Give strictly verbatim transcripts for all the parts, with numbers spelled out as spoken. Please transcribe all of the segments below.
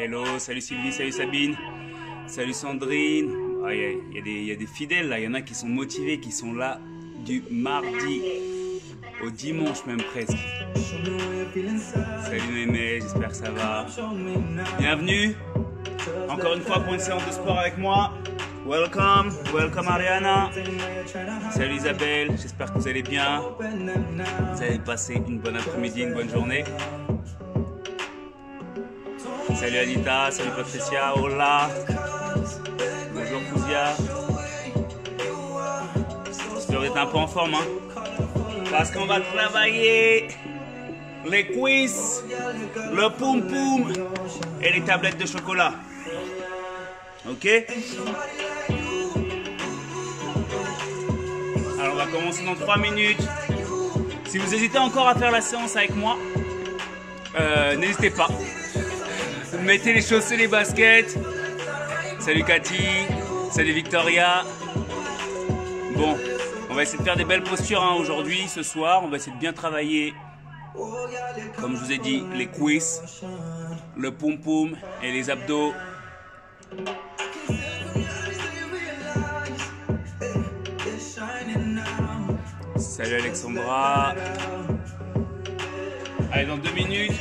Hello, salut Sylvie, salut Sabine, salut Sandrine. Ah, il y, y, y a des fidèles là, il y en a qui sont motivés, qui sont là du mardi au dimanche même presque. Salut Mémé, j'espère que ça va. Bienvenue, encore une fois pour une séance de sport avec moi. Welcome, welcome Ariana. Salut Isabelle, j'espère que vous allez bien. Vous allez passer une bonne après-midi, une bonne journée. Salut Anita, salut Patricia, hola. Bonjour Fouzia. J'espère que vous êtes un peu en forme, hein, parce qu'on va travailler les cuisses, le poum poum et les tablettes de chocolat. Ok? Alors on va commencer dans trois minutes. Si vous hésitez encore à faire la séance avec moi, euh, n'hésitez pas. Mettez les chaussures, les baskets. Salut Cathy, salut Victoria. Bon, on va essayer de faire des belles postures hein, aujourd'hui, ce soir. On va essayer de bien travailler, comme je vous ai dit, les cuisses, le poum poum et les abdos. Salut Alexandra. Allez, dans deux minutes.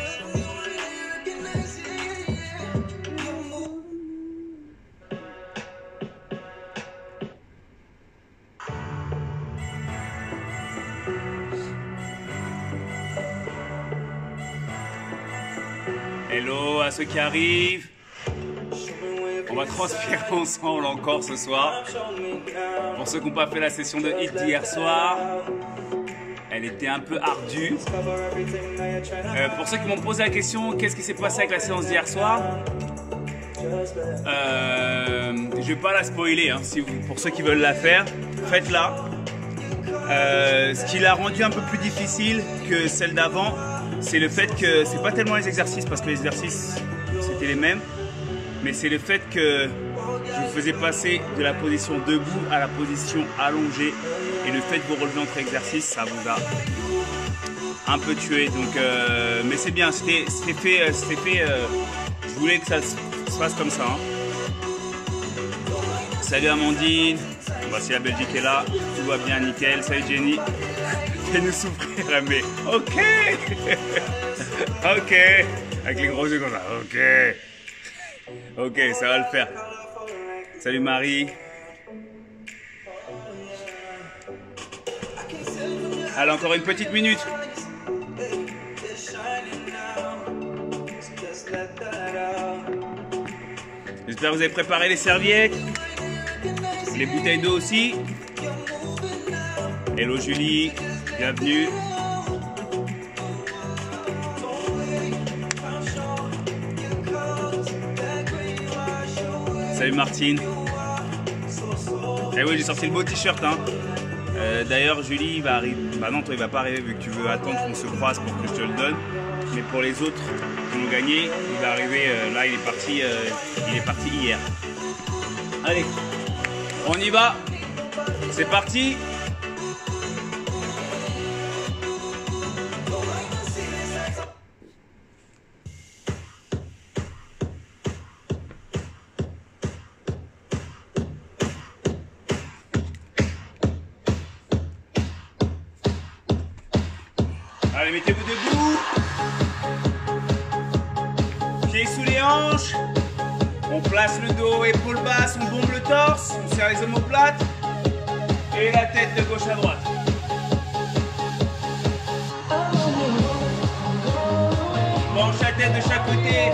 Hello à ceux qui arrivent. On va transpirer ensemble encore ce soir. Pour ceux qui n'ont pas fait la session de hit d'hier soir, elle était un peu ardue. Euh, pour ceux qui m'ont posé la question, qu'est-ce qui s'est passé avec la séance d'hier soir, euh, je ne vais pas la spoiler. Hein, si vous, pour ceux qui veulent la faire, faites-la. Euh, ce qui l'a rendu un peu plus difficile que celle d'avant, c'est le fait que c'est pas tellement les exercices, parce que les exercices c'était les mêmes, mais c'est le fait que je vous faisais passer de la position debout à la position allongée, et le fait de vous relever entre exercices, ça vous a un peu tué. Donc, euh, mais c'est bien, c'était fait, c'était fait. Euh, je voulais que ça se passe comme ça. Hein. Salut Amandine, voici la Belgique est là, tout va bien, nickel. Salut Jenny. Fais-nous souffrir, mais ok. Ok, avec les gros yeux comme ça, ok. Ok, ça va le faire. Salut Marie. Allez, encore une petite minute. J'espère que vous avez préparé les serviettes, les bouteilles d'eau aussi. Hello Julie, bienvenue. Salut Martine. Eh oui, j'ai sorti le beau t-shirt. Hein. Euh, D'ailleurs, Julie, il va arriver. Bah non, toi, il va pas arriver vu que tu veux attendre qu'on se croise pour que je te le donne. Mais pour les autres qui ont gagné, il va arriver. Euh, là, il est parti. Euh, il est parti hier. Allez, on y va. C'est parti. Allez, mettez-vous debout. Pieds sous les hanches. On place le dos, épaules basses, on bombe le torse, on serre les omoplates. Et la tête de gauche à droite. Penche la tête de chaque côté.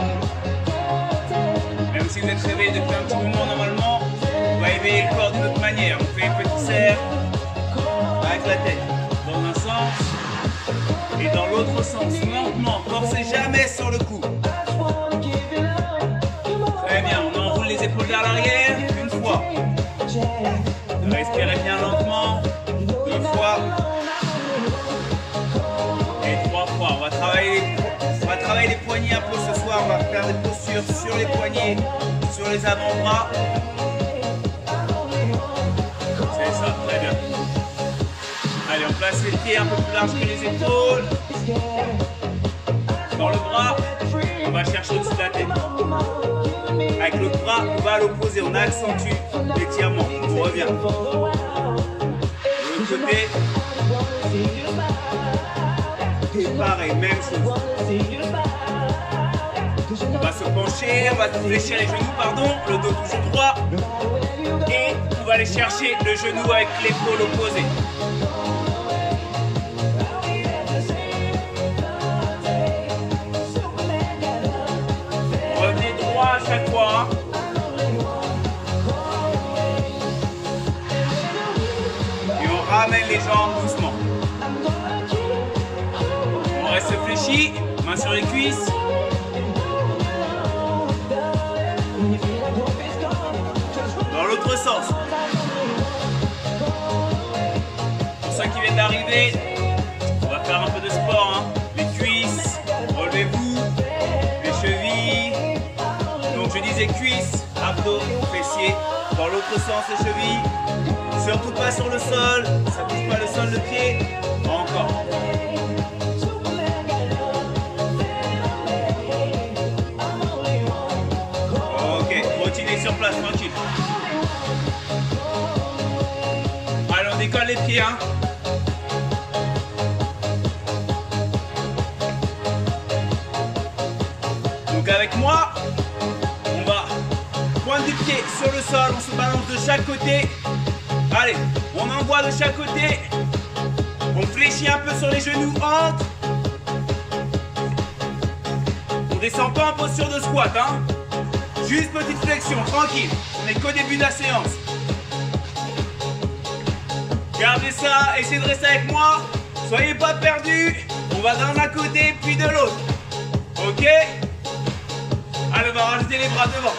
Même si vous êtes réveillé depuis un petit moment normalement, on va éveiller le corps d'une autre manière. On fait un petit cercle avec la tête. Dans un sens. Et dans l'autre sens, lentement, forcez jamais sur le cou. Très bien, on enroule les épaules vers l'arrière, une fois. Respirez bien lentement, deux fois. Et trois fois. On va travailler les, on va travailler les poignets un peu ce soir. On va faire des postures sur les poignets, sur les avant-bras. C'est ça, très bien. Allez, on place les pieds un peu plus larges que les épaules. Dans le bras, on va chercher au-dessus de la tête. Avec l'autre bras, on va à l'opposé, on accentue l'étirement. On revient. De l'autre côté. Et pareil, même chose. On va se pencher, on va fléchir les genoux, pardon, le dos toujours droit. Et on va aller chercher le genou avec l'épaule opposée. Revenez droit à chaque fois. Hein. Et on ramène les jambes doucement. On reste fléchi, main sur les cuisses. Dans l'autre sens. Pour ceux qui viennent d'arriver, on va faire un peu de sport. Hein. Les cuisses, relevez-vous, les chevilles. Donc je disais cuisses, abdos, fessiers. Dans l'autre sens, les chevilles. Surtout pas sur le sol, ça touche pas le sol de pied. Encore. Sur place, tranquille. Allez, on décolle les pieds. Hein. Donc avec moi, on va pointe du pied sur le sol, on se balance de chaque côté. Allez, on envoie de chaque côté. On fléchit un peu sur les genoux, entre. On descend pas en posture de squat. Hein. Juste petite flexion, tranquille. On n'est qu'au début de la séance. Gardez ça, essayez de rester avec moi. Soyez pas perdus. On va d'un côté puis de l'autre. Ok? Allez, on va rajouter les bras devant.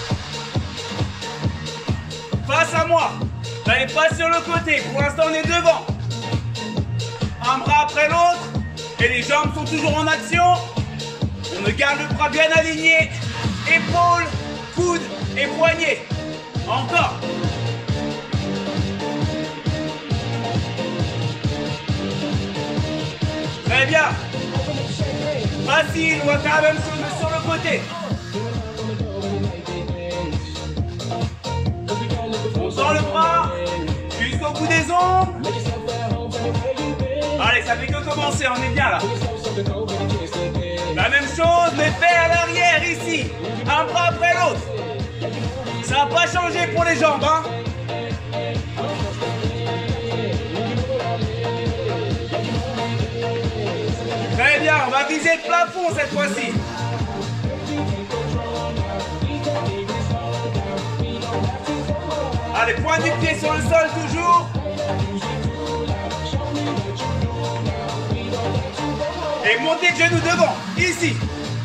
Face à moi. N'allez pas sur le côté. Pour l'instant, on est devant. Un bras après l'autre. Et les jambes sont toujours en action. On garde le bras bien aligné. Épaules, coudes et poignets. Encore. Très bien. Facile, on va faire la même chose sur le côté. On sort le bras jusqu'au bout des ongles. Allez, ça fait que commencer, on est bien là. La même chose, mais fait à l'arrière ici. Un bras après l'autre. Ça n'a pas changé pour les jambes. Hein. Très bien, on va viser le plafond cette fois-ci. Allez, pointe du pied sur le sol toujours. Et montez le genou devant, ici.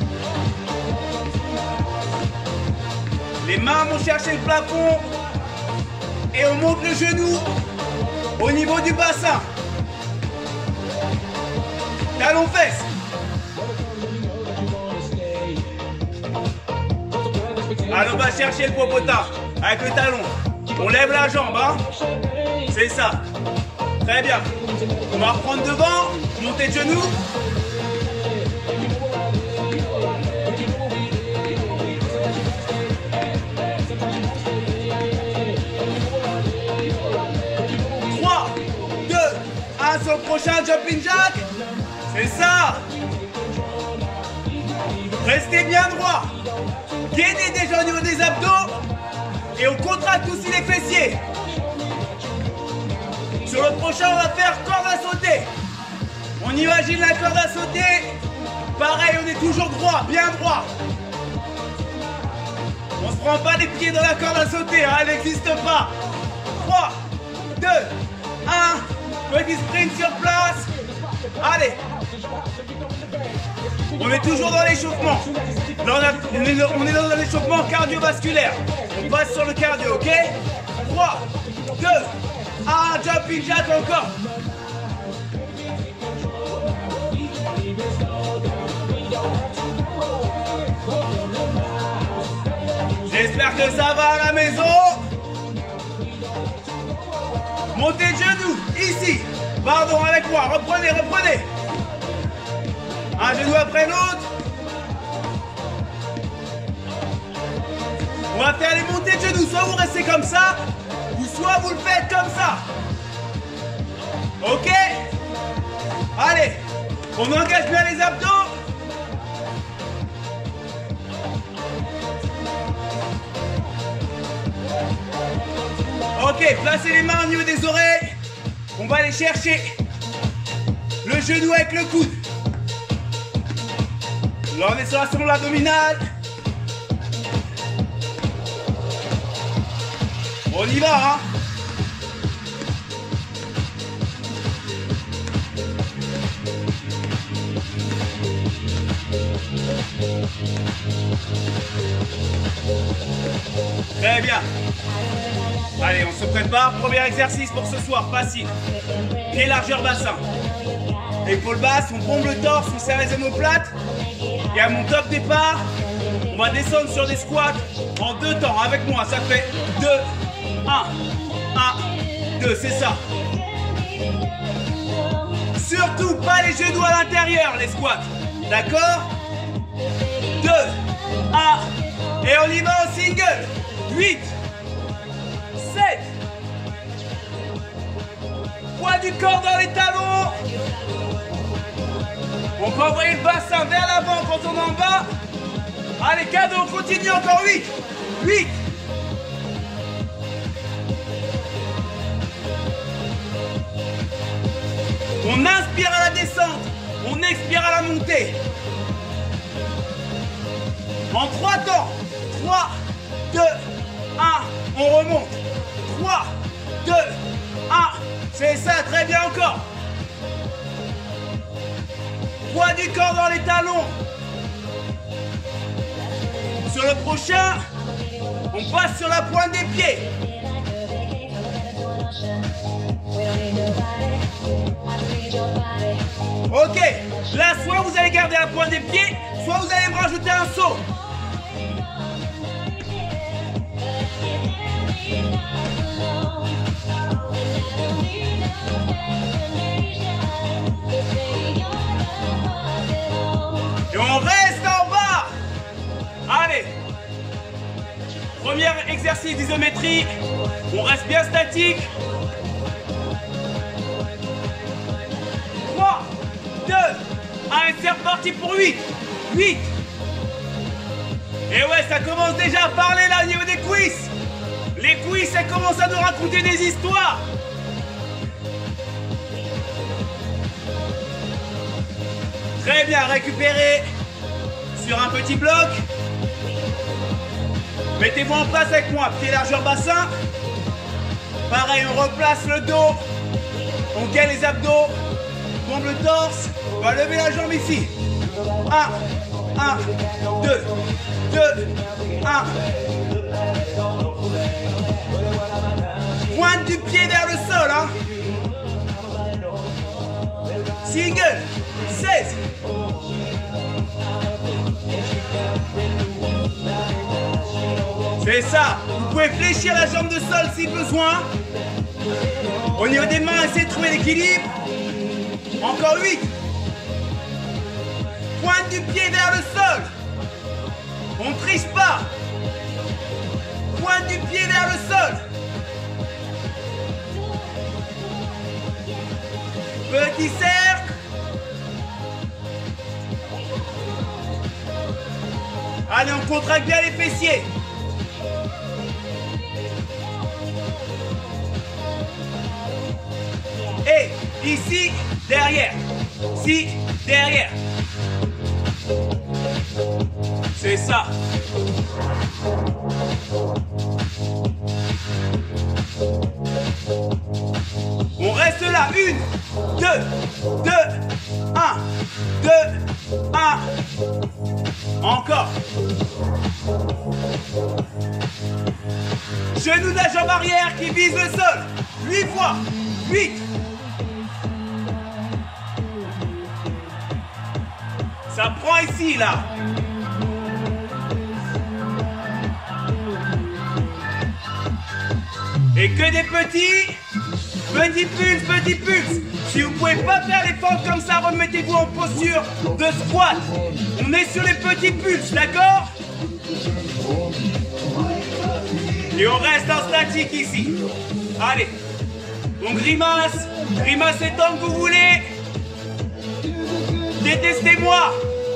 Les mains vont chercher le plafond. Et on monte le genou au niveau du bassin. Talon fesses. Allez, on va chercher le popotin avec le talon. On lève la jambe, hein. C'est ça. Très bien. On va reprendre devant, monter le genou. trois, deux, un sur le prochain jumping jack. C'est ça. Restez bien droit. Gainez déjà au niveau des abdos. Et on contracte aussi les fessiers. Sur le prochain, on va faire corde à sauter. On imagine la corde à sauter. Pareil, on est toujours droit, bien droit. On ne se prend pas les pieds dans la corde à sauter, hein, elle n'existe pas. trois, deux, un. Petit sprint sur place. Allez. On est toujours dans l'échauffement. On est dans l'échauffement cardiovasculaire. On passe sur le cardio, ok? trois, deux, un, jumping jack encore. J'espère que ça va à la maison. Montez le genou, ici. Pardon, avec moi, reprenez, reprenez. Un genou après l'autre. va faire les montées de genoux. Soit vous restez comme ça, ou soit vous le faites comme ça. Ok? Allez, on engage bien les abdos. Ok, placez les mains au niveau des oreilles. On va aller chercher le genou avec le coude. Là, on est sur la sonde abdominale. On y va, hein. Très bien. Allez, on se prépare. Premier exercice pour ce soir, facile. Pied largeur bassin. Épaules basses, on bombe le torse, on serre les omoplates. Et à mon top départ, on va descendre sur des squats en deux temps. Avec moi, ça fait deux, un, un, deux, c'est ça. Surtout pas les genoux à l'intérieur, les squats. D'accord? deux, un, et on y va au single. huit, sept. Poids du corps dans les talons. On peut envoyer le bassin vers l'avant quand on est en bas. Allez, cadeau, on continue encore. huit, huit. On inspire à la descente, on expire à la montée. En trois temps. trois, deux, un, on remonte. trois, deux, un. C'est ça, très bien encore. Poids du corps dans les talons. Sur le prochain, on passe sur la pointe des pieds. Ok, là soit vous allez garder la pointe des pieds, soit vous allez me rajouter un saut. Et on reste en bas. Allez. Premier exercice d'isométrie. On reste bien statique. trois, deux, un, c'est reparti pour huit. huit. Et ouais, ça commence déjà à parler là au niveau des cuisses. Les cuisses, elles commencent à nous raconter des histoires. Très bien, récupérez sur un petit bloc. Mettez-vous en place avec moi, pied largeur bassin. Pareil, on replace le dos. On gagne les abdos. Bombe le torse. On va lever la jambe ici. un, un, deux, deux, un. Pointe du pied vers le sol. Hein. Single. seize. C'est ça. Vous pouvez fléchir la jambe de sol si besoin. Au niveau des mains, essayez de trouver l'équilibre. Encore huit. Pointe du pied vers le sol. On ne triche pas. Pointe du pied vers le sol. Petit cercle. Allez, on contracte bien les fessiers. Et ici, derrière. Ici, derrière. C'est ça. On reste là. Une, deux, deux, un, deux, un. Encore. Genou de la jambe arrière qui vise le sol. huit fois. huit. Ça prend ici, là. Et que des petits, petits pulses, petits pulses. Si vous ne pouvez pas faire les fentes comme ça, remettez-vous en posture de squat. On est sur les petits pulses, d'accord? Et on reste en statique ici. Allez. On grimace. Grimace tant que vous voulez. Détestez-moi.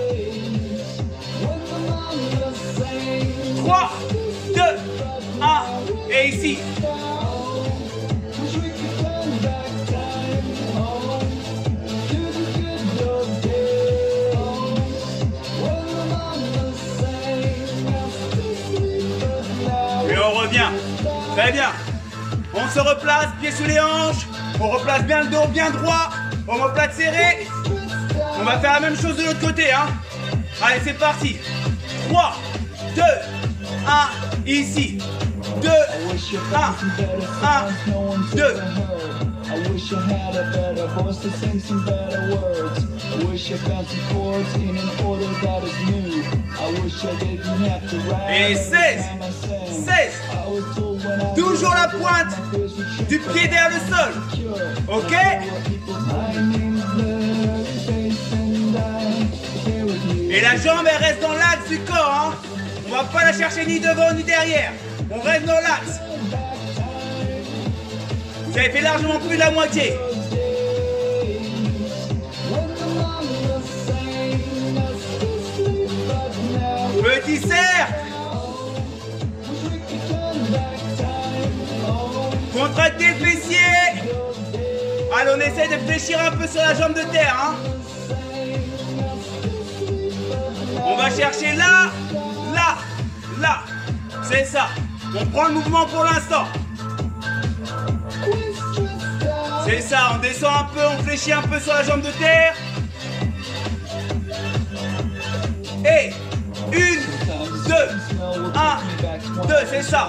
trois, deux, un. Et ici. Et on revient. Très bien. On se replace, pieds sous les hanches. On replace bien le dos, bien droit. Omoplate serré. On va faire la même chose de l'autre côté. Hein. Allez, c'est parti. trois, deux, un. Ici. deux, un. un, deux. I wish I had a better voice to sing some better words. I wish I found some chords in an order that is new. I wish I didn't have to write. Et seize, seize. Toujours la pointe du pied derrière le sol. Ok? Et la jambe, elle reste dans l'axe du corps. Hein. On va pas la chercher ni devant ni derrière. On reste dans l'axe. Vous avez fait largement plus de la moitié. Petit cercle. Contractez le fessier. Allez, on essaie de fléchir un peu sur la jambe de terre. Hein. On va chercher là, là, là. C'est ça. On prend le mouvement pour l'instant. C'est ça, on descend un peu, on fléchit un peu sur la jambe de terre. Et une, deux, un, deux, c'est ça.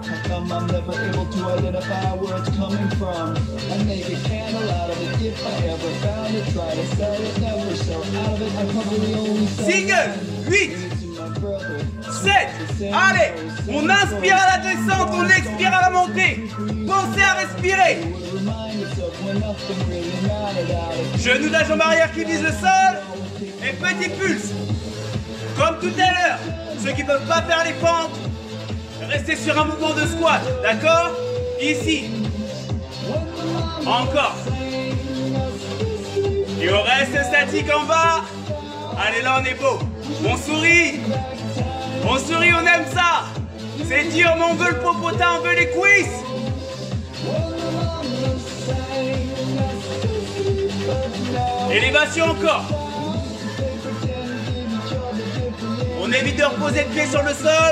Single, huit, sept, allez, on inspire à la descente, on expire à la montée. Pensez à respirer. Genou de la jambe arrière qui vise le sol. Et petit pulse. Comme tout à l'heure, ceux qui ne peuvent pas faire les pentes, restez sur un mouvement de squat, d'accord? Ici. Encore. Et on reste statique en bas. Allez, là on est beau. On sourit. On sourit, on aime ça. C'est dur, mais on veut le popotin, on veut les cuisses. Élévation encore. On évite de reposer le pied sur le sol.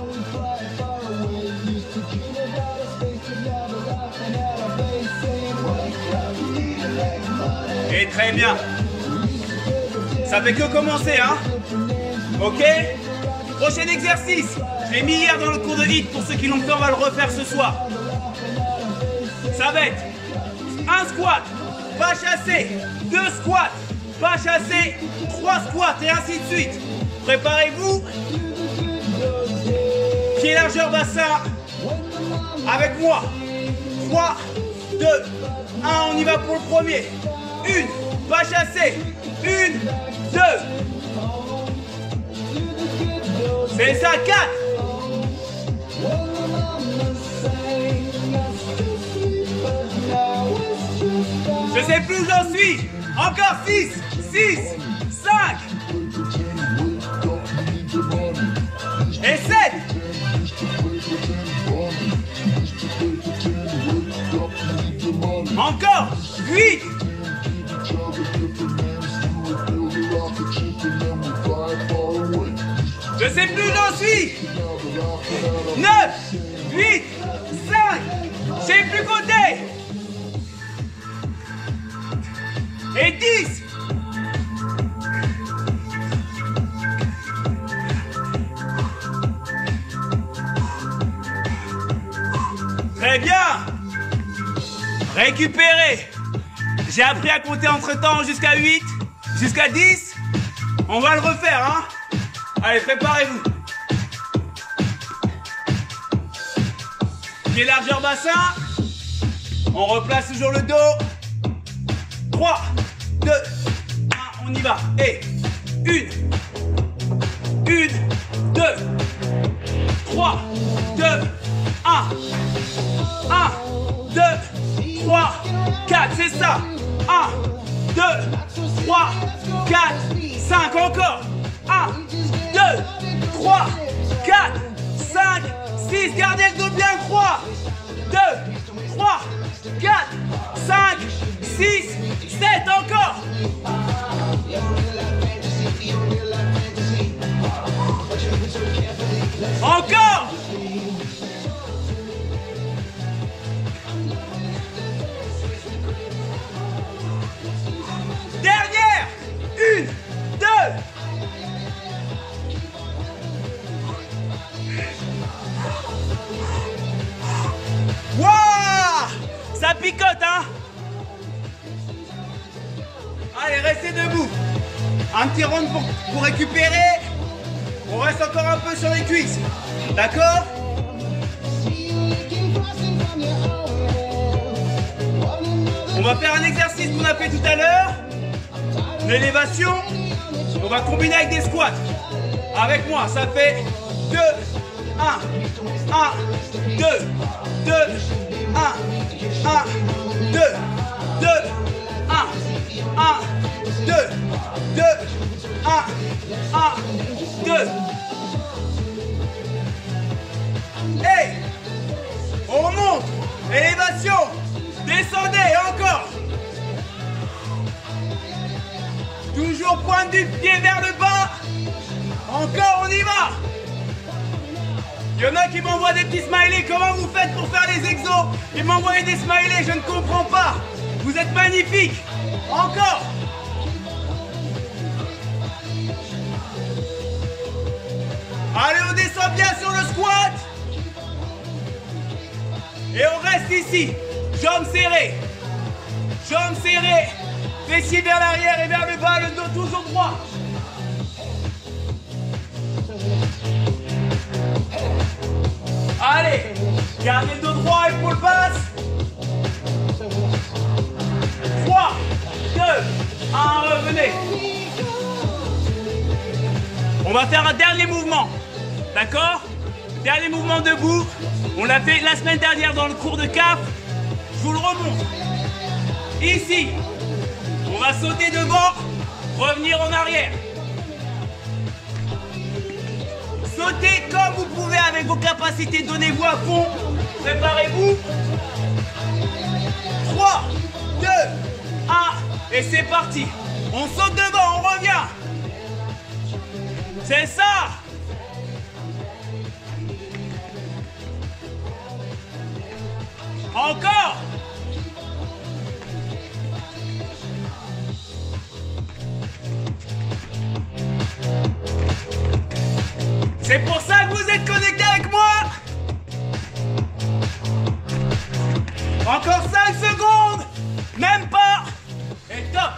Et très bien. Ça fait que commencer, hein. Ok. Prochain exercice. Je l'ai mis hier dans le cours de H I I T. Pour ceux qui l'ont fait, on va le refaire ce soir. Ça va être un squat, pas chassé, deux squats, pas chassé, trois squats et ainsi de suite. Préparez-vous. Pied largeur bassin. Avec moi. trois, deux, un. On y va pour le premier. Une, pas chassé. Une, deux. C'est ça, quatre. Je sais plus où j'en suis. Encore six, six, cinq. Et sept. Encore huit. Je sais plus où j'en suis. neuf, huit, cinq. Je sais plus compter. Et dix. Très bien. Récupérez. J'ai appris à compter entre temps jusqu'à huit, jusqu'à dix. On va le refaire, hein. Allez, préparez-vous. Pied largeur bassin. On replace toujours le dos. trois, deux, un, on y va. Et une, une, deux, trois, deux, un. un. un, deux, trois, quatre. C'est ça. un, deux, trois, quatre, cinq. Encore. un, deux, trois, quatre, cinq, six. Gardez le dos bien droit. deux, trois, quatre, cinq, six, sept. Encore. Encore. Dernière. Une, deux. Waouh, ça picote, hein. Allez, restez debout. Un petit round pour, pour récupérer. On reste encore un peu sur les cuisses. D'accord? On va faire un exercice qu'on a fait tout à l'heure. L'élévation. On va combiner avec des squats. Avec moi, ça fait deux, un, un, deux, deux, un, un, deux, deux, un, un, deux, deux, un, un, deux. Hey, on monte, élévation, descendez, encore. Toujours pointe du pied vers le bas. Encore, on y va. Il y en a qui m'envoient des petits smileys. Comment vous faites pour faire les exos? Ils m'envoient des smileys, je ne comprends pas. Vous êtes magnifiques. Encore. Allez, on descend bien sur le squat. Et on reste ici. Jambes serrées. Jambes serrées. Fessiers vers l'arrière et vers le bas, le dos toujours droit. Allez, gardez le dos droit, épaule basse. trois, deux, un, revenez. On va faire un dernier mouvement. D'accord? Dernier mouvement debout. On l'a fait la semaine dernière dans le cours de C A F. Je vous le remonte. Ici, on va sauter devant, revenir en arrière. Sautez comme vous pouvez avec vos capacités. Donnez-vous à fond. Préparez-vous. trois, deux, un. Et c'est parti. On saute devant, on revient. C'est ça. Encore. C'est pour ça que vous êtes connectés avec moi. Encore cinq secondes. Même pas. Et top.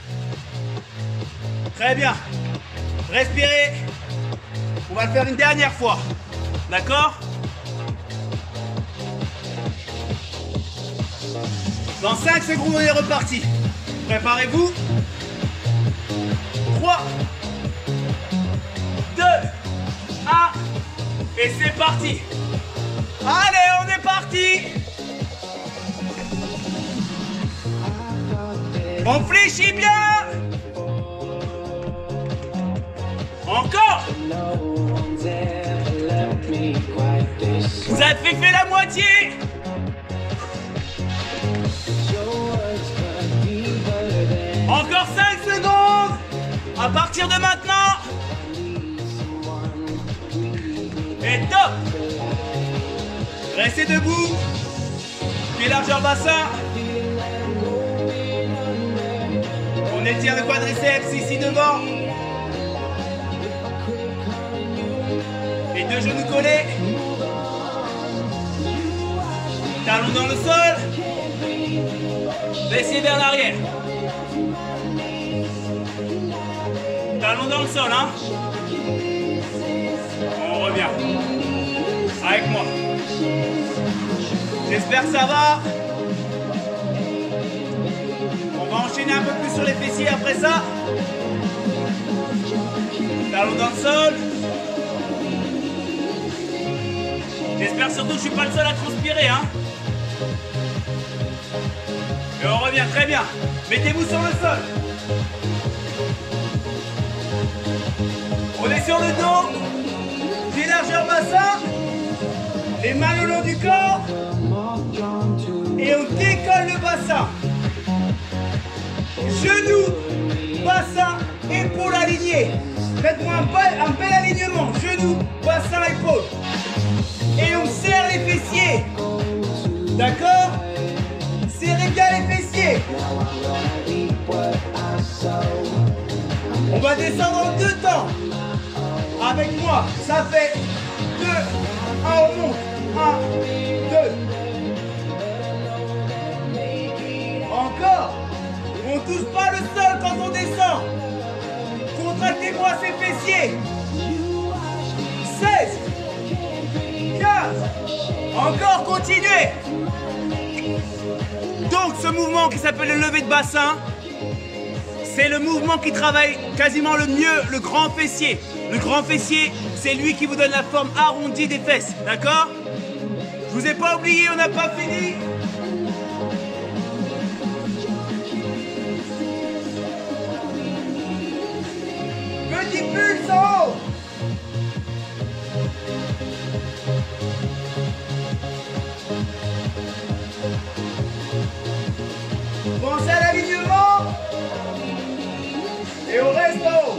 Très bien. Respirez. On va le faire une dernière fois. D'accord? Dans cinq secondes, on est reparti. Préparez-vous. trois, deux, un. Et c'est parti. Allez, on est parti. On fléchit bien. Encore. Vous avez fait, fait la moitié. Encore cinq secondes. À partir de maintenant. Et top. Restez debout. Pied largeur bassin. On étire le quadriceps ici devant. Les deux genoux collés. Talons dans le sol. Fessiers vers l'arrière. Talons dans le sol, hein. On revient. Avec moi. J'espère que ça va. On va enchaîner un peu plus sur les fessiers après ça. Talons dans le sol. J'espère surtout surtout que je suis pas le seul à transpirer, hein. Et on revient, très bien. Mettez-vous sur le sol. On est sur le dos. Pied largeur bassin. Les mains le long du corps. Et on décolle le bassin. Genoux, bassin, épaules alignées. Faites-moi un bel, un bel alignement. Genoux, bassin, épaules. Et on serre les fessiers. D'accord? Serrez bien les fessiers. On va descendre en deux temps. Avec moi, ça fait deux. Un, on monte. Un, deux. Encore. On ne touche pas le sol quand on descend. Contractez-moi ces fessiers. seize. quinze. Encore, continuez. Donc ce mouvement qui s'appelle le lever de bassin, c'est le mouvement qui travaille quasiment le mieux le grand fessier. Le grand fessier, c'est lui qui vous donne la forme arrondie des fesses, d'accord? Je vous ai pas oublié, on n'a pas fini. Petit pulse en haut. Pensez à l'alignement. Et on reste en haut.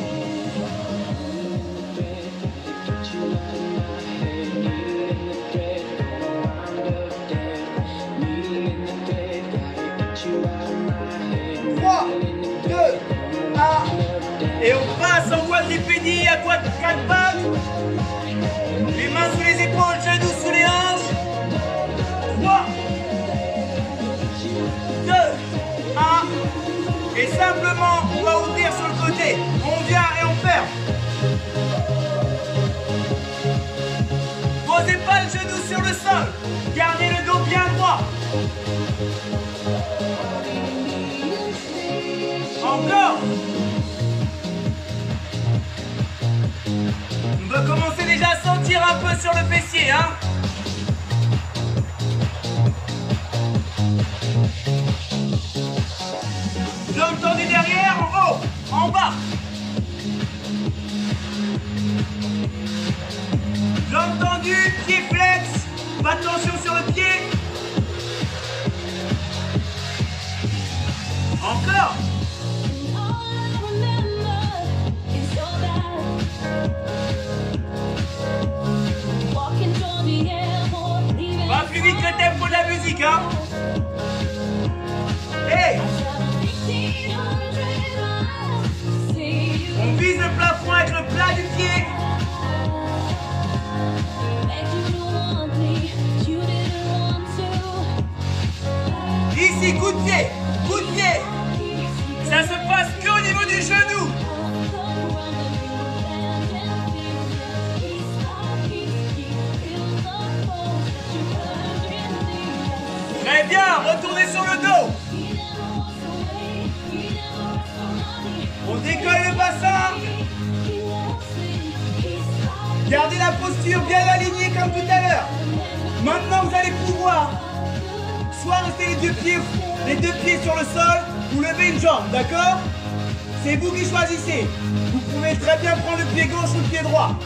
trois, deux, un. Et on passe en quadripédie à quatre pattes. Les mains sous les épaules, genoux sous les hanches. trois, deux, un. Et simplement, on va ouvrir sur le côté. On vient et on ferme. Posez pas le genou sur le sol. Gardez le dos bien droit. Encore. On va commencer déjà à sentir un peu sur le fessier, hein. Jambes tendues derrière, en haut, en bas. Jambes tendues, pieds flex. Pas de tension sur le pied. Encore. Va plus vite que le tempo de la musique, hein. Hey. On vise le plafond avec le plat du pied. Ici, coup de pied, coup de pied. Ça se passe qu'au niveau du genou. Très bien, retournez sur le dos. On décolle le bassin. Gardez la posture bien alignée comme tout à l'heure. Maintenant, vous allez pouvoir soit rester les deux pieds, les deux pieds sur le sol ou lever une jambe, d'accord? C'est vous qui choisissez. Vous pouvez très bien prendre le pied gauche ou le pied droit.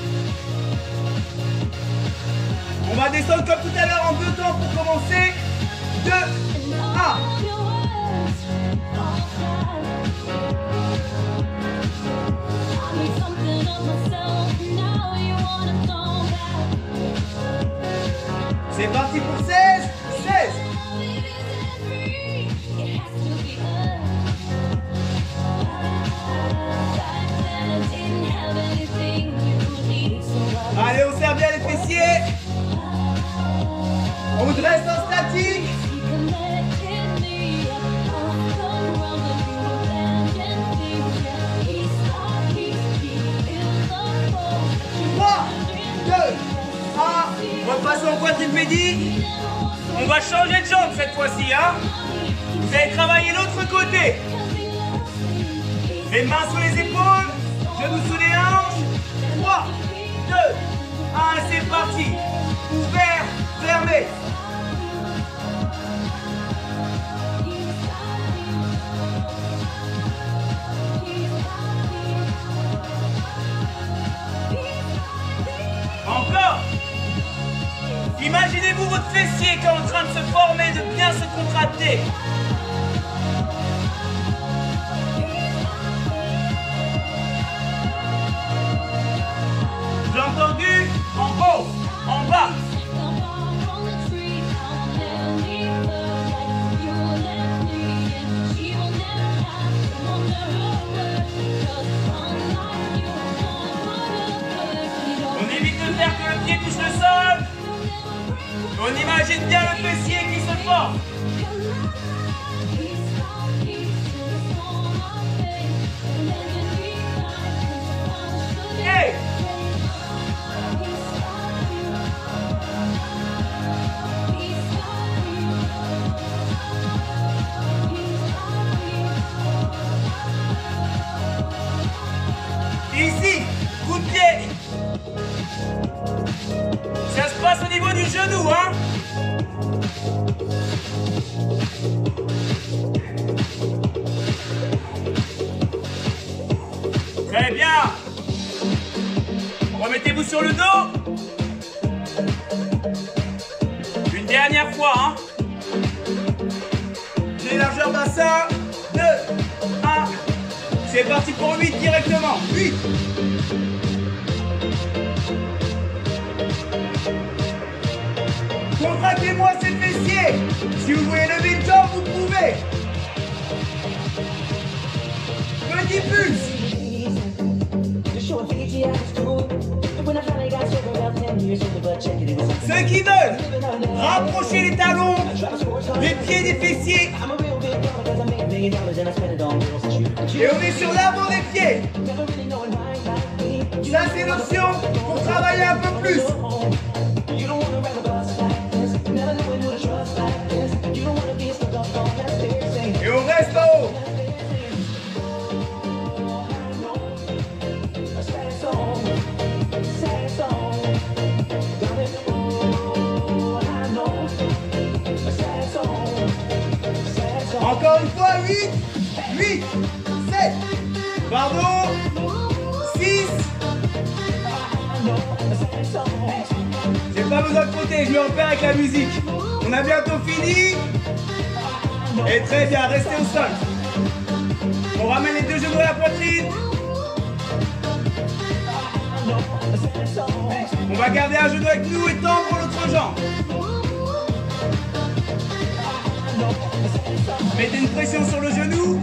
On va descendre comme tout à l'heure en deux temps pour commencer. deux, un. C'est parti pour seize. seize. Allez, on serre bien les fessiers. On dresse en statique. trois, deux, un. Repassons en quadripédie. On va changer de jambe cette fois-ci, hein. Vous allez travailler l'autre côté. Les mains sous les épaules, genoux sous les hanches. trois, deux, un, c'est parti. Ouvert vers fessiers. J'ai entendu en haut, en bas. On évite de faire que le pied touche le sol. On imagine bien le fessier qui se forme. Hey! Ici, coup de pied. Ça se passe au niveau du genou, hein? Très bien. Remettez-vous sur le dos. Une dernière fois, hein? J'ai largeur bassin. deux, un. C'est parti pour huit directement. huit. Contractez-moi ces fessiers. Si vous voulez lever une jambe, vous pouvez. Petit pulse. Ceux qui veulent rapprocher les talons des pieds des fessiers. Et on est sur l'avant des pieds. Ça c'est l'option pour travailler un peu plus. Et on reste en haut. Encore une fois, huit, huit, sept, pardon, six. J'ai pas besoin de compter, je me repère avec la musique. On a bientôt fini. Et très bien, restez au sol. On ramène les deux genoux à la poitrine. On va garder un genou avec nous et tendre l'autre jambe. Mettez une pression sur le genou.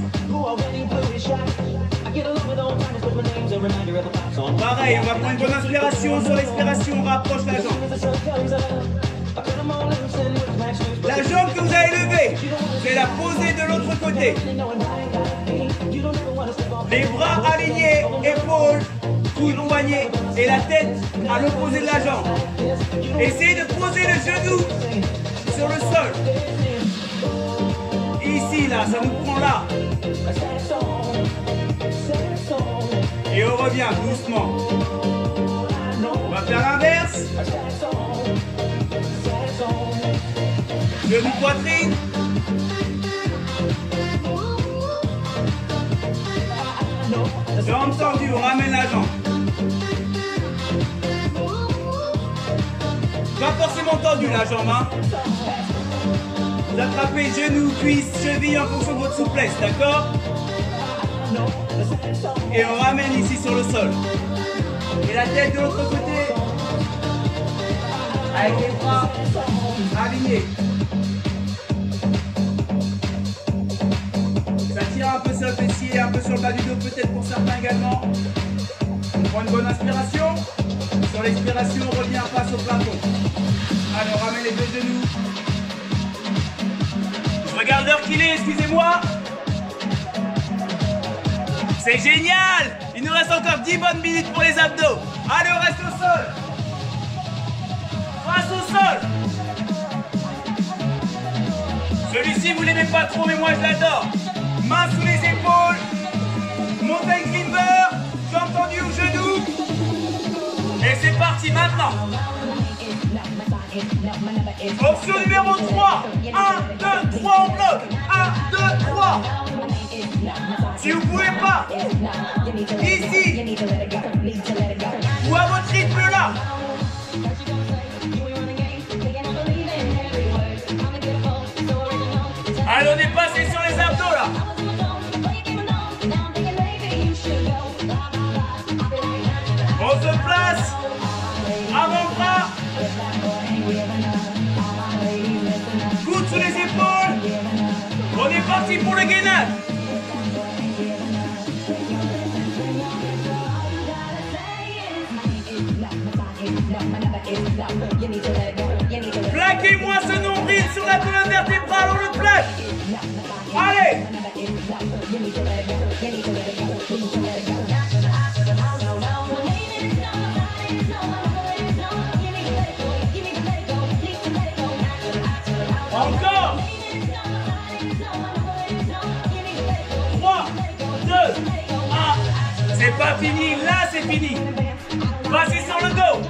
Pareil, on va prendre une bonne inspiration. Sur l'expiration, on rapproche la jambe. La jambe que vous avez levée, c'est la poser de l'autre côté. Les bras alignés, épaules, coudes, poignets et la tête à l'opposé de la jambe. Essayez de poser le genou sur le sol. Ici, là, ça nous prend là. Et on revient doucement. On va faire l'inverse. Genou poitrine. Jambe tendue, on ramène la jambe. Pas forcément tendue la jambe, hein. Vous attrapez genoux, cuisses, chevilles en fonction de votre souplesse, d'accord? Et on ramène ici sur le sol. Et la tête de l'autre côté. Avec les bras alignés. Ça tire un peu sur le fessier, un peu sur le bas du dos, peut-être pour certains également. On prend une bonne inspiration. Sur l'expiration, on revient face au plafond. Allez, on ramène les deux genoux. Je regarde l'heure qu'il est, excusez-moi. C'est génial! Il nous reste encore dix bonnes minutes pour les abdos. Allez, on reste au sol. Face au sol. Celui-ci, vous l'aimez pas trop, mais moi je l'adore. Main sous les épaules. Mountain climber. Jambe tendue au genou. Et c'est parti maintenant. Option numéro trois. un, deux, trois, on bloque. un, deux, trois. Si vous ne pouvez pas, ici, ou à votre rythme là. On se place. Avant-bras. Coude sous les épaules. On est parti pour le gainage. Plaquez-moi ce nombril sur la colonne vertébrale, on le plaque. Allez. Encore. trois, deux, un. C'est pas fini, là c'est fini. Vas-y sur le dos.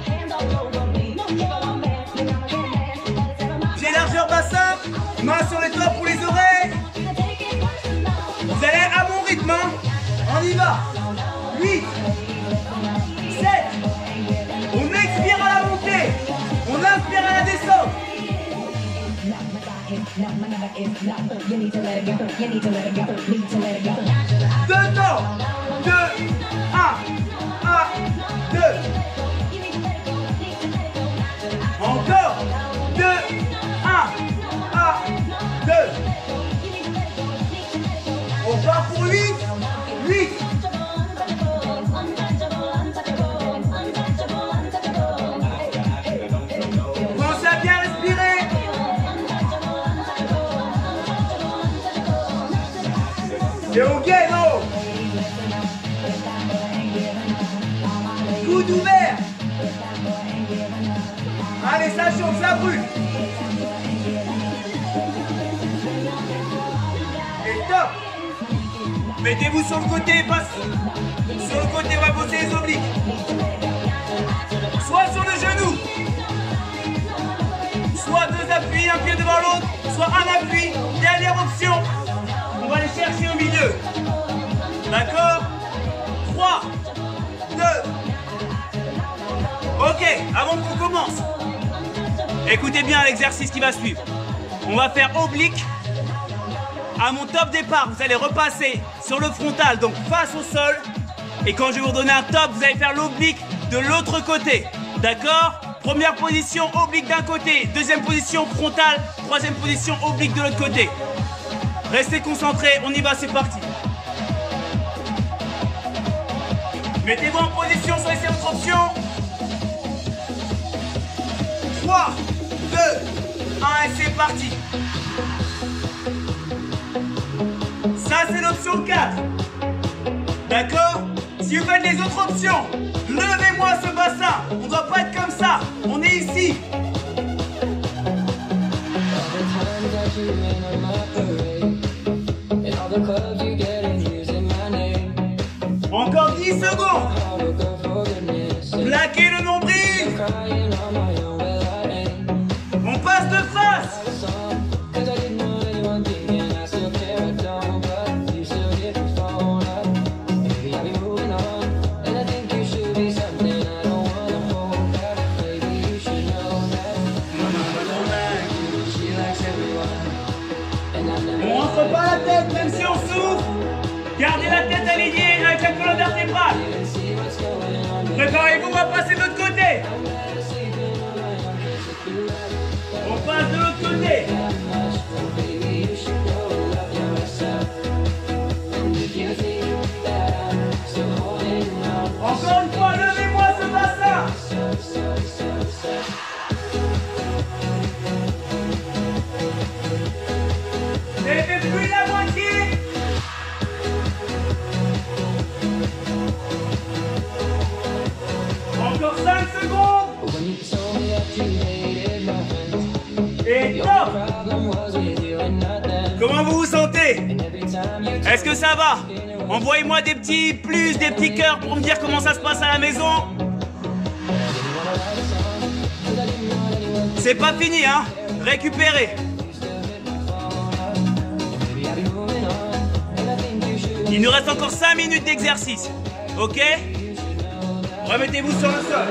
Pied largeur bassin, main sur les doigts pour les oreilles. Vous allez à mon rythme, hein. On y va. huit, sept. On expire à la montée. On inspire à la descente. Deux temps. Deux, un, un, deux. Encore. Deux, un, un, deux. On part pour huit, huit. Pensez à bien respirer. C'est ok, non? Coude ouvert. Allez, ça chauffe, ça brûle. Et top. Mettez-vous sur le côté, passe. Sur le côté, on va bosser les obliques. Soit sur le genou. Soit deux appuis, un pied devant l'autre. Soit un appui. Dernière option. On va les chercher au milieu. D'accord? trois, deux. Ok, avant qu'on commence. Écoutez bien l'exercice qui va suivre. On va faire oblique. À mon top départ, vous allez repasser sur le frontal, donc face au sol. Et quand je vais vous donner un top, vous allez faire l'oblique de l'autre côté. D'accord? Première position, oblique d'un côté. Deuxième position, frontal. Troisième position, oblique de l'autre côté. Restez concentrés, on y va, c'est parti. Mettez-vous en position, choisissez votre option. trois, deux, un et c'est parti. Ça c'est l'option quatre. D'accord? Si vous faites les autres options, levez-moi ce bassin. On ne doit pas être comme ça. On est ici. Encore dix secondes. Plaquez le nombril. On passe de face. On rentre pas la tête, même si on souffle. Gardez la tête alignée avec la colonne vertébrale. Préparez-vous, on va passer de l'autre côté. On passe de l'autre côté. Encore une fois, levez-moi ce bassin. C'était plus la moitié. Encore cinq secondes. Et top. Comment vous vous sentez? Est-ce que ça va? Envoyez-moi des petits plus, des petits cœurs pour me dire comment ça se passe à la maison. C'est pas fini, hein? Récupérez. Il nous reste encore cinq minutes d'exercice. Ok? Remettez-vous sur le sol.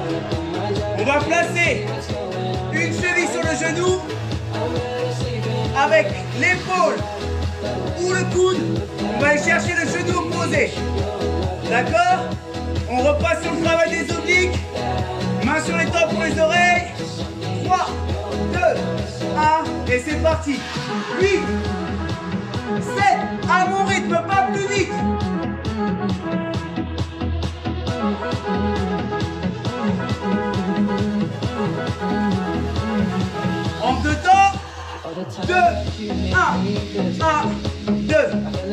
On va placer une cheville sur le genou avec l'épaule ou le coude, on va aller chercher le genou opposé. D'accord? On repasse sur le travail des obliques. Main sur les tempes pour les oreilles. trois, deux, un, et c'est parti. huit, sept, à mon rythme, pas plus vite. En deux temps. deux, un, un, deux.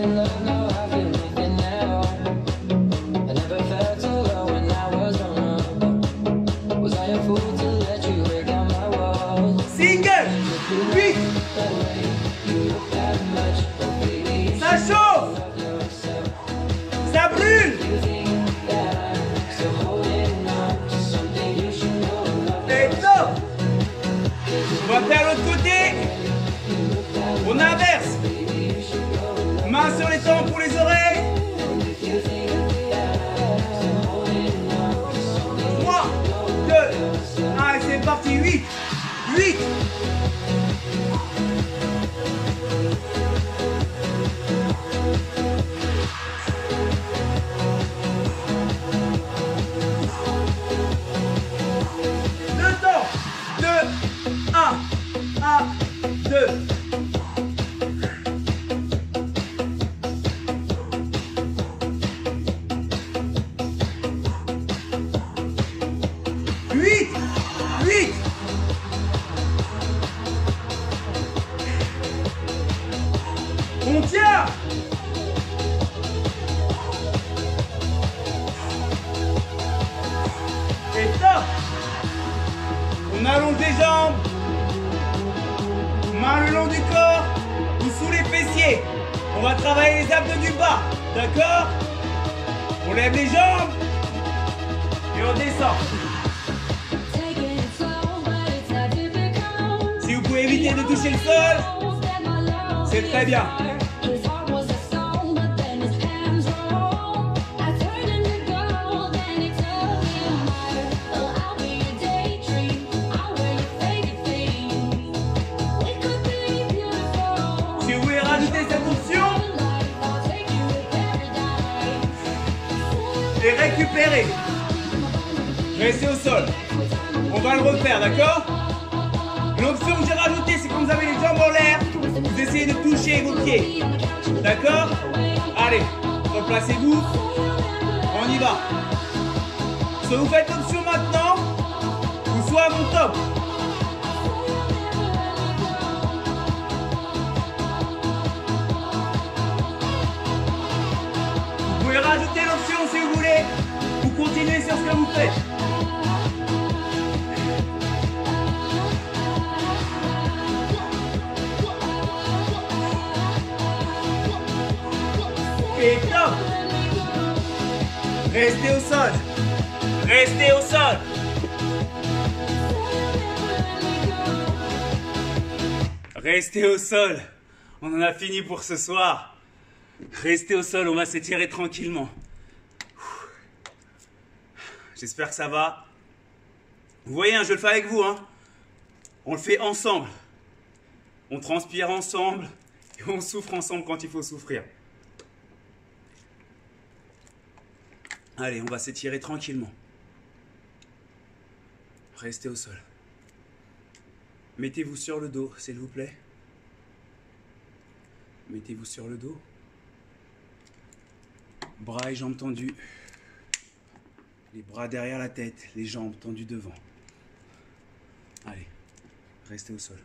Single, huit. Ça chauffe. Ça brûle. Et top. On va faire l'autre côté. On inverse. Main sur les tempes pour les oreilles. trois, deux, un, et c'est parti. huit, huit. Deux temps. deux, un, un, deux. huit, huit. On tient. Et top. On allonge les jambes. Main le long du corps ou sous les fessiers. On va travailler les abdos du bas. D'accord? On lève les jambes et on descend. Si vous pouvez éviter de toucher le sol, c'est très bien. Si vous voulez rajouter cette option et récupérer, restez au sol. On va le refaire, d'accord? L'option que j'ai rajoutée, c'est quand vous avez les jambes en l'air, vous essayez de toucher vos pieds. D'accord? Allez, replacez-vous. On y va. Soit vous faites l'option maintenant, ou soit à mon top. Vous pouvez rajouter l'option si vous voulez, ou continuer sur ce que vous faites. Et top. Restez au sol. Restez au sol. Restez au sol. On en a fini pour ce soir. Restez au sol, on va s'étirer tranquillement. J'espère que ça va. Vous voyez, hein, je le fais avec vous. Hein. On le fait ensemble. On transpire ensemble et on souffre ensemble quand il faut souffrir. Allez, on va s'étirer tranquillement. Restez au sol. Mettez-vous sur le dos, s'il vous plaît. Mettez-vous sur le dos. Bras et jambes tendus. Les bras derrière la tête, les jambes tendues devant. Allez, restez au sol.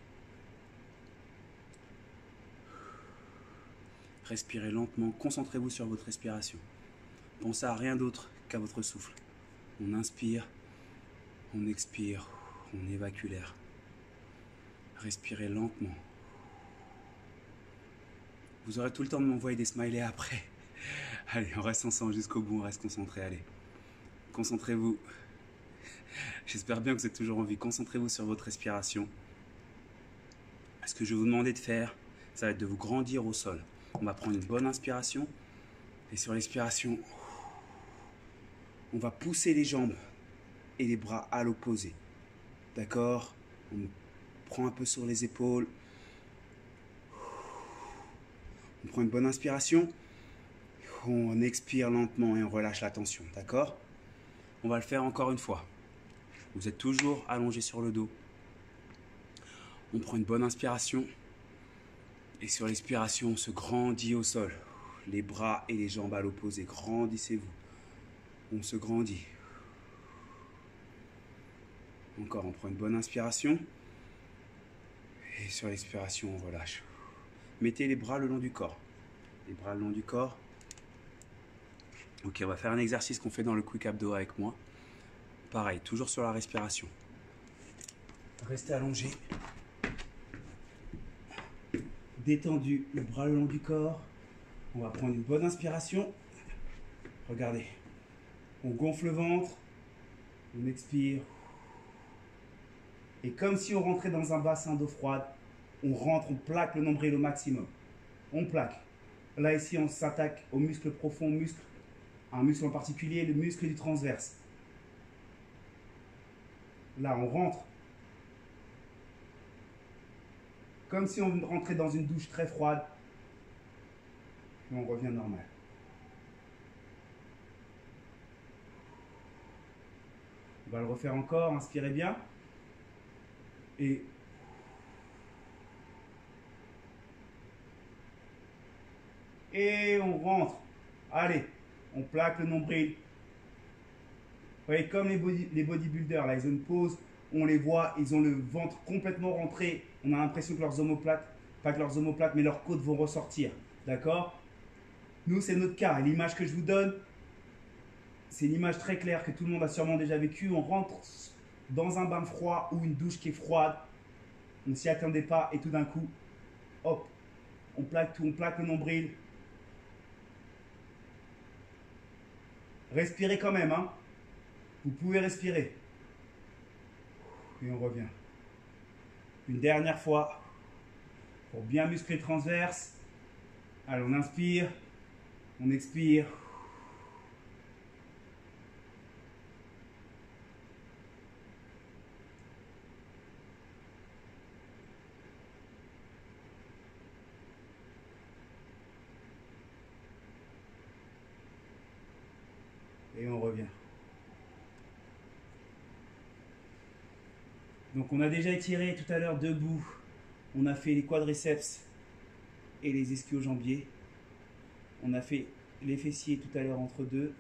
Respirez lentement, concentrez-vous sur votre respiration. Pensez à rien d'autre qu'à votre souffle. On inspire, on expire, on évacue l'air. Respirez lentement. Vous aurez tout le temps de m'envoyer des smileys après. Allez, on reste ensemble jusqu'au bout, on reste concentré. Allez, concentrez-vous. J'espère bien que vous êtes toujours en vie. Concentrez-vous sur votre respiration. Ce que je vais vous demander de faire, ça va être de vous grandir au sol. On va prendre une bonne inspiration. Et sur l'expiration, on va pousser les jambes et les bras à l'opposé. D'accord? On prend un peu sur les épaules. On prend une bonne inspiration. On expire lentement et on relâche la tension, d'accord? On va le faire encore une fois. Vous êtes toujours allongé sur le dos. On prend une bonne inspiration. Et sur l'expiration, on se grandit au sol. Les bras et les jambes à l'opposé. Grandissez-vous. On se grandit. Encore, on prend une bonne inspiration. Et sur l'expiration, on relâche. Mettez les bras le long du corps. Les bras le long du corps. Ok, on va faire un exercice qu'on fait dans le quick abdo avec moi. Pareil, toujours sur la respiration. Restez allongé. Détendu, le bras le long du corps. On va prendre une bonne inspiration. Regardez. On gonfle le ventre. On expire. Et comme si on rentrait dans un bassin d'eau froide, on rentre, on plaque le nombril au maximum. On plaque. Là, ici, on s'attaque au muscle profond, muscle, un muscle en particulier, le muscle du transverse. Là, on rentre. Comme si on rentrait dans une douche très froide. Et on revient normal. On va le refaire encore, inspirez bien. Et et on rentre. Allez, on plaque le nombril. Vous voyez, comme les, body, les bodybuilders, là, ils ont une pause, on les voit, ils ont le ventre complètement rentré. On a l'impression que leurs omoplates, pas que leurs omoplates, mais leurs côtes vont ressortir. D'accord? Nous, c'est notre cas. Et l'image que je vous donne, c'est une image très claire que tout le monde a sûrement déjà vécue. On rentre dans un bain froid ou une douche qui est froide. On ne s'y attendait pas et tout d'un coup, hop, on plaque tout, on plaque le nombril. Respirez quand même, hein. Vous pouvez respirer. Et on revient. Une dernière fois, pour bien muscler le transverse. Allez, on inspire, on expire. Et on revient. Donc on a déjà étiré tout à l'heure debout. On a fait les quadriceps et les ischio-jambiers. On a fait les fessiers tout à l'heure entre deux.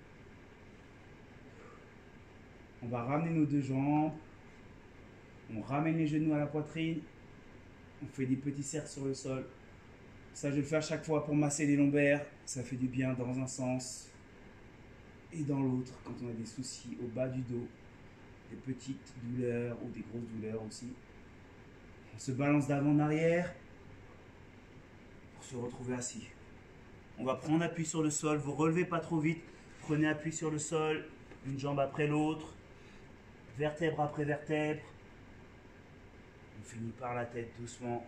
On va ramener nos deux jambes. On ramène les genoux à la poitrine. On fait des petits cercles sur le sol. Ça, je le fais à chaque fois pour masser les lombaires. Ça fait du bien dans un sens et dans l'autre, quand on a des soucis au bas du dos, des petites douleurs ou des grosses douleurs aussi. On se balance d'avant en arrière pour se retrouver assis. On va prendre appui sur le sol, vous relevez pas trop vite, prenez appui sur le sol, une jambe après l'autre, vertèbre après vertèbre. On finit par la tête doucement.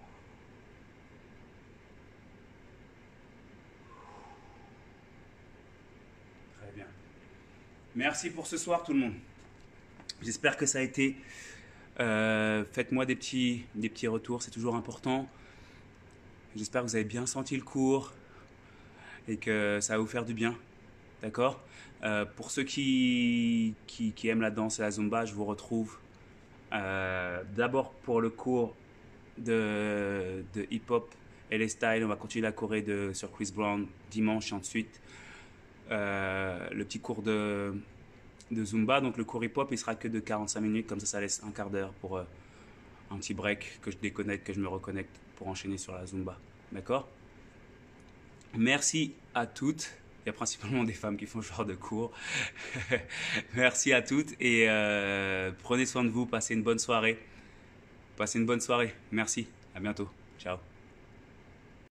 Très bien. Merci pour ce soir tout le monde. J'espère que ça a été. Euh, Faites-moi des petits, des petits retours, c'est toujours important. J'espère que vous avez bien senti le cours et que ça va vous faire du bien. D'accord? euh, Pour ceux qui, qui, qui aiment la danse et la Zumba, je vous retrouve euh, d'abord pour le cours de, de hip-hop et les styles. On va continuer la choré de, sur Chris Brown dimanche et ensuite euh, le petit cours de, de Zumba. Donc le cours hip-hop, il sera que de quarante-cinq minutes, comme ça, ça laisse un quart d'heure pour euh, un petit break, que je déconnecte, que je me reconnecte pour enchaîner sur la Zumba. D'accord? Merci à toutes. Il y a principalement des femmes qui font ce genre de cours. Merci à toutes et euh, prenez soin de vous. Passez une bonne soirée. Passez une bonne soirée. Merci. À bientôt. Ciao.